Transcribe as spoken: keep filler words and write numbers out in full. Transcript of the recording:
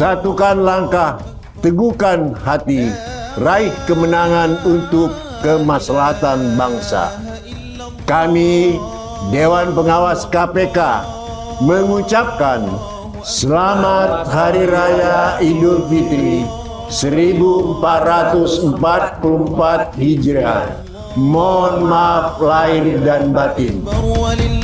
Satukan langkah, teguhkan hati, raih kemenangan untuk kemaslahatan bangsa. Kami, Dewan Pengawas K P K, mengucapkan Selamat Hari Raya Idul Fitri seribu empat ratus empat puluh empat Hijriah. Mohon maaf lahir dan batin.